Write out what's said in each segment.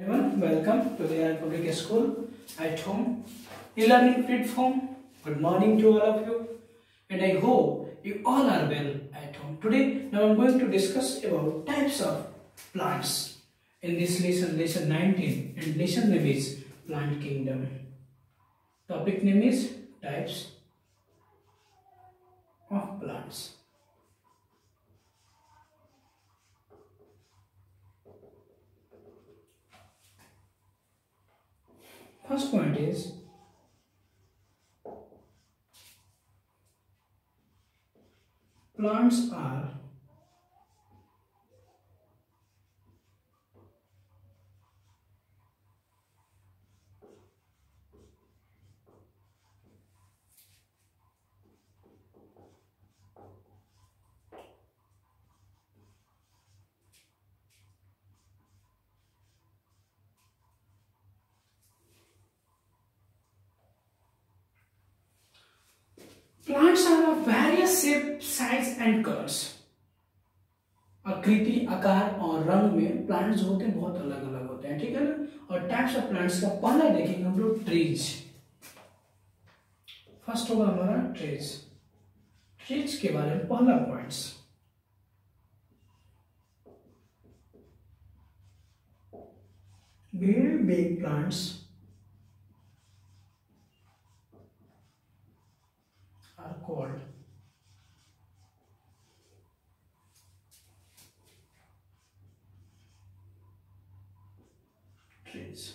Everyone, welcome to the Public School at home, e-learning platform. Good morning to all of you, and I hope you all are well at home. Today, now I'm going to discuss about types of plants in this lesson 19, and lesson name is Plant Kingdom. Topic name is types of plants. First point is plants are of various shape, size and colors. आकृति, आकार और रंग में plants जो होते हैं बहुत अलग अलग होते हैं, ठीक है ना। और टाइप्स ऑफ प्लांट्स का पहला देखेंगे हम लोग ट्रीज। फर्स्ट होगा हमारा ट्रीज। ट्रीज के बारे में पहला points, very big plants are called trees.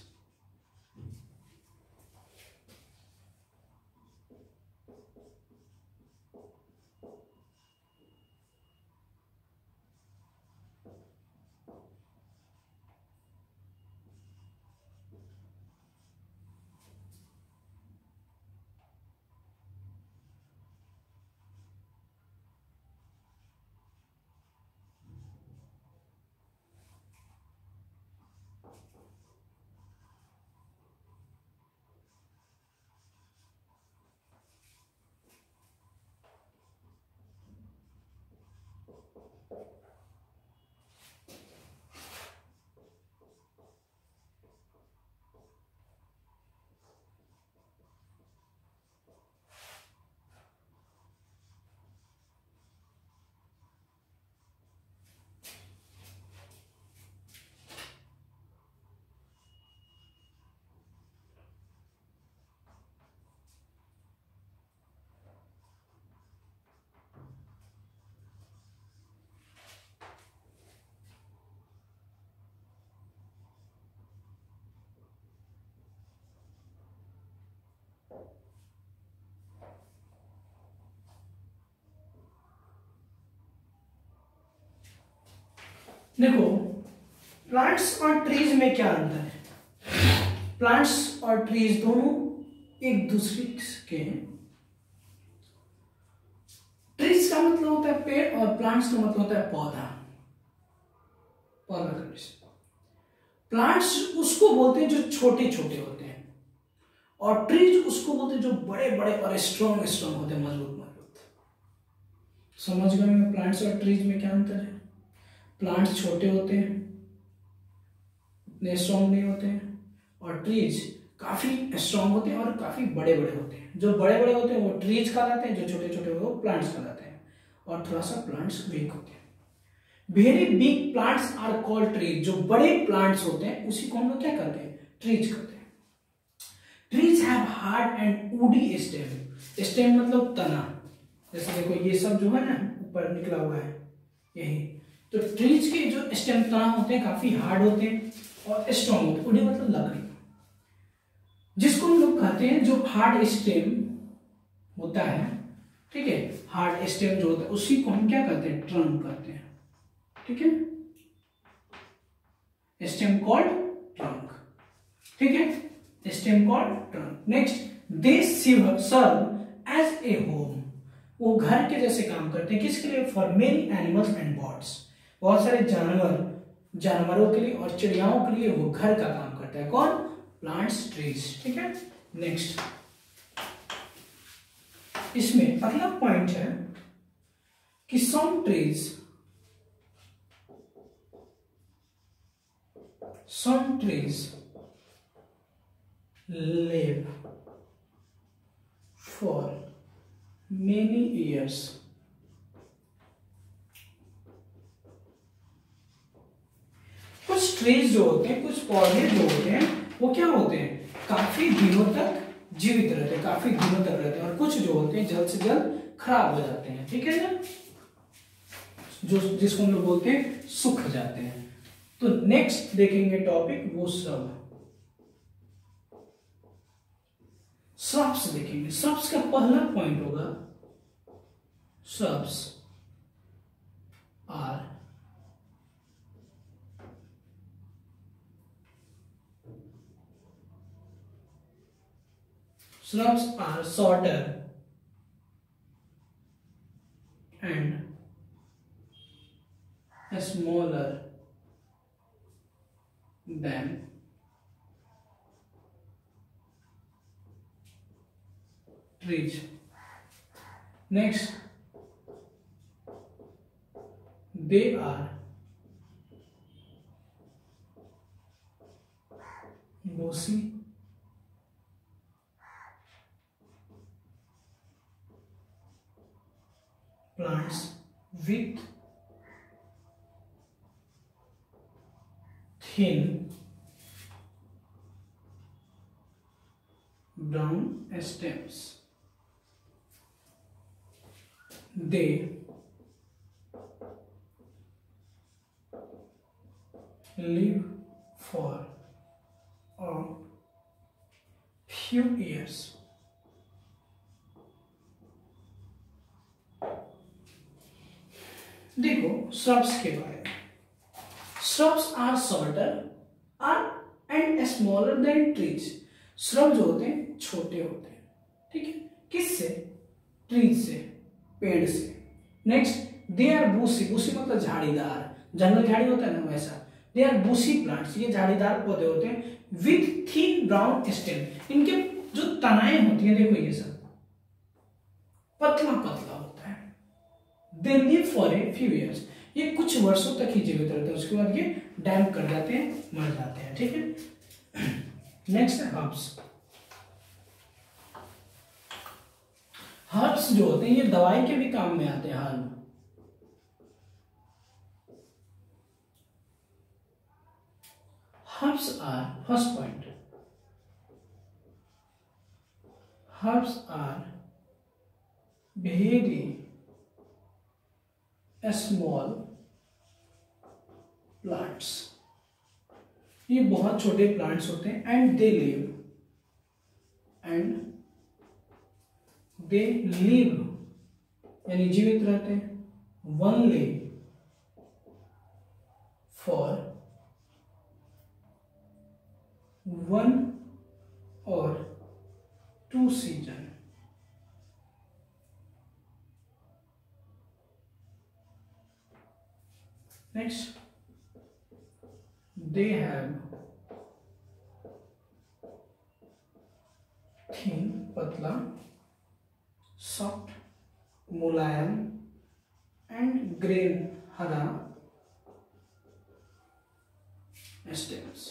देखो, प्लांट्स और ट्रीज में क्या अंतर है। प्लांट्स और ट्रीज दोनों एक दूसरे के हैं। ट्रीज का मतलब होता है पेड़ और प्लांट्स का मतलब होता है पौधा। पौधा कंडीशन। प्लांट्स उसको बोलते हैं जो छोटे छोटे होते हैं, और ट्रीज उसको बोलते हैं जो बड़े बड़े और स्ट्रॉन्ग होते हैं, मजबूत मजबूत। समझ गए प्लांट्स और ट्रीज में क्या अंतर है। प्लांट्स छोटे होते हैं, इतने स्ट्रॉन्ग नहीं होते हैं, और ट्रीज काफी स्ट्रॉन्ग होते हैं और काफी बड़े बड़े होते हैं। जो बड़े बड़े होते हैं वो ट्रीज कहलाते हैं, जो छोटे छोटे होते हैं वो प्लांट्स कहलाते हैं, और थोड़ा सा प्लांट्स वीक होते हैं। Very big plants are called trees. जो बड़े प्लांट्स होते हैं उसी को हम लोग क्या कहते हैं, ट्रीज कहते हैं। Trees have hard and woody stem. Stem मतलब तना। जैसे देखो ये सब जो है ना ऊपर निकला हुआ है यही, तो ट्रीज के जो स्टेम तना होते हैं काफी हार्ड होते हैं और स्ट्रॉन्ग होते हैं। वुडी मतलब लकड़ी, जिसको हम लोग कहते हैं जो हार्ड स्टेम होता है, ठीक है। हार्ड स्टेम जो होता है उसी को हम क्या कहते हैं, ट्रंक कहते हैं, ठीक है। स्टेम कॉल्ड ट्रंक, ठीक है। Stem called trunk. Next, they serve as a home. वो घर के जैसे काम करते हैं, किसके लिए, for many animals and birds. बहुत सारे जानवरों के लिए और चिड़ियाओं के लिए वो घर का काम करता है। कौन, प्लांट्स, ट्रीज, ठीक है। नेक्स्ट, इसमें अगला पॉइंट है कि some trees some trees live for many years. कुछ ट्रीज जो होते हैं, कुछ पौधे जो होते हैं, वो क्या होते हैं, काफी दिनों तक जीवित रहते हैं, काफी दिनों तक रहते हैं, और कुछ जो होते हैं जल्द से जल्द खराब हो जाते हैं। ठीक है ना, जो जिसको हम लोग बोलते हैं सूख जाते हैं। तो नेक्स्ट देखेंगे टॉपिक वो सब श्रब्स देखेंगे। श्रब्स का पहला पॉइंट होगा shrubs are shorter and smaller than trees. Next, they are mossy plants with thin brown stems. They live for a few years. देखो श्रब्स के बारे में, shrubs are shorter are and smaller than trees. Shrub जो होते हैं छोटे होते हैं, ठीक है, किससे, ट्रीज से, पेड़ से। Next, they are bushy, bushy मतलब झाड़ीदार, जंगल झाड़ी होता है ना वैसा। दे आर बूसी प्लांट्स, ये झाड़ीदार पौधे होते हैं विथ थिन ब्राउन स्टेम, इनके जो तनाएं होती हैं देखो ये सब पतला पतला होता है। They live for a few years, ये कुछ वर्षों तक ही जीवित रहते हैं, उसके बाद ये डैम्प कर जाते हैं, मर जाते हैं। ठीक है, नेक्स्ट है हर्ब्स। हर्ब्स जो होते हैं ये दवाई के भी काम में आते हैं। Herb Herbs are, first point, herbs are very small plants, ये बहुत छोटे प्लांट्स होते हैं। एंड दे लिव यानी जीवित रहते हैं only for 1 or 2 season. Next, they have thin, patla, soft, mulayam and green hara stems.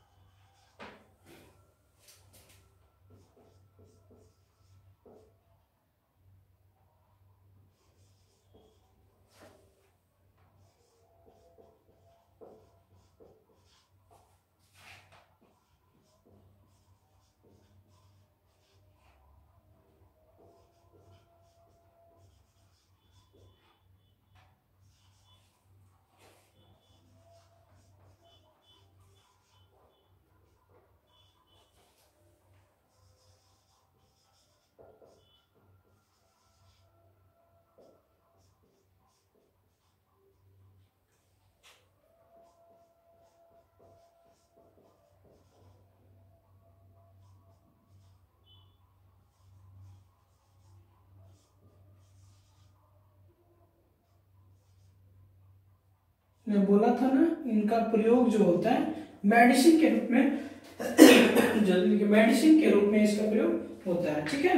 मैं बोला था ना इनका प्रयोग जो होता है मेडिसिन के रूप में, जल्दी मेडिसिन के रूप में इसका प्रयोग होता है। ठीक है,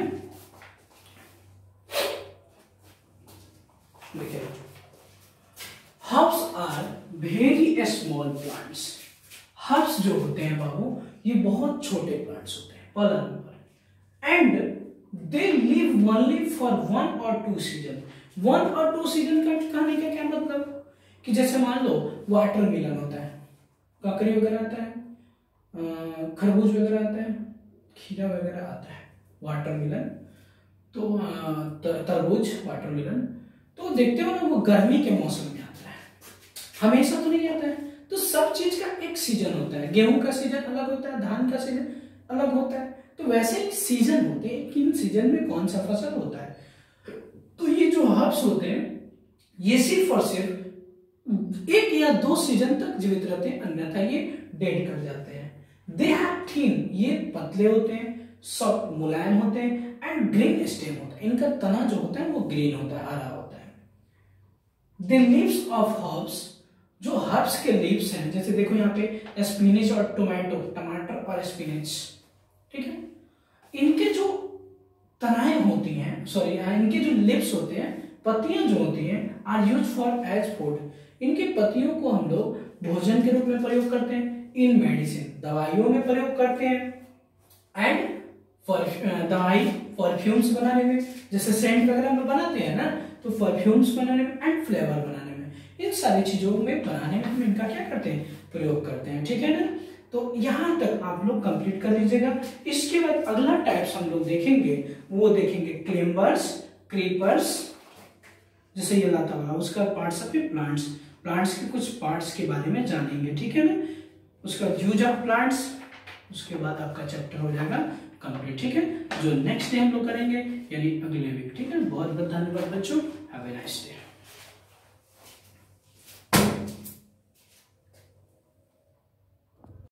herbs are very small plants. Herbs जो होते हैं बाबू, ये बहुत छोटे प्लांट्स होते हैं पॉलन पर, and they live only for 1 or 2 season. 1 or 2 season का कहने का क्या मतलब कि जैसे मान लो वाटरमेलन होता है, ककड़ी वगैरह आता है, खरबूज वगैरह आता है, खीरा वगैरह आता है, वाटरमेलन तो तरबूज वाटरमेलन, तो देखते हो ना वो गर्मी के मौसम में आता है, हमेशा तो नहीं आता है। तो सब चीज का एक सीजन होता है, गेहूं का सीजन अलग होता है, धान का सीजन अलग होता है, तो वैसे ही सीजन होते हैं, किन सीजन में कौन सा फसल होता है। तो ये जो हर्ब्स होते हैं ये सिर्फ और सिर्फ 1 या 2 सीजन तक जीवित रहते हैं, अन्यथा ये डेड कर जाते हैं। दे हैव थिन, ये पतले होते हैं, सॉफ्ट मुलायम होते हैं, एंड ग्रीन स्टेम होता है, इनका तना जो होता है वो ग्रीन होता है, हरा होता है। द लीव्स ऑफ हर्ब्स, जो हर्ब्स के लीव्स हैं, जैसे देखो यहाँ पे स्पिनच और टोमेटो, टमाटर और स्पिनच, ठीक है, इनके जो तनाएं होती हैं, सॉरी इनके जो लीव्स होते हैं, पत्तियां जो होती हैं, are use for as food, इनकी पत्तियों को हम लोग भोजन के रूप में प्रयोग करते हैं, इन मेडिसिन, दवाइयों में प्रयोग करते हैं, एंड दवाई परफ्यूम्स बनाने में, जैसे सेंट वगैरह हम बनाते हैं ना, तो परफ्यूम्स बनाने में एंड फ्लेवर बनाने में, इन सारी चीजों में बनाने में हम इनका क्या करते हैं, प्रयोग करते हैं, ठीक है ना। तो यहाँ तक आप लोग कंप्लीट कर लीजिएगा। इसके बाद अगला टाइप्स हम लोग देखेंगे, वो देखेंगे क्लिम्बर्स, क्रीपर्स, जैसे ये लता वाला, उसका पार्ट्स ऑफ प्लांट्स, प्लांट्स के कुछ पार्ट्स के बारे में जानेंगे, ठीक है ना। उसका यूज ऑफ प्लांट्स, उसके बाद आपका चैप्टर हो जाएगा कंप्लीट, ठीक है, जो नेक्स्ट डे हम लोग करेंगे यानी अगले वीक, ठीक है। बहुत बहुत धन्यवाद बच्चों, हैव ए नाइस डे।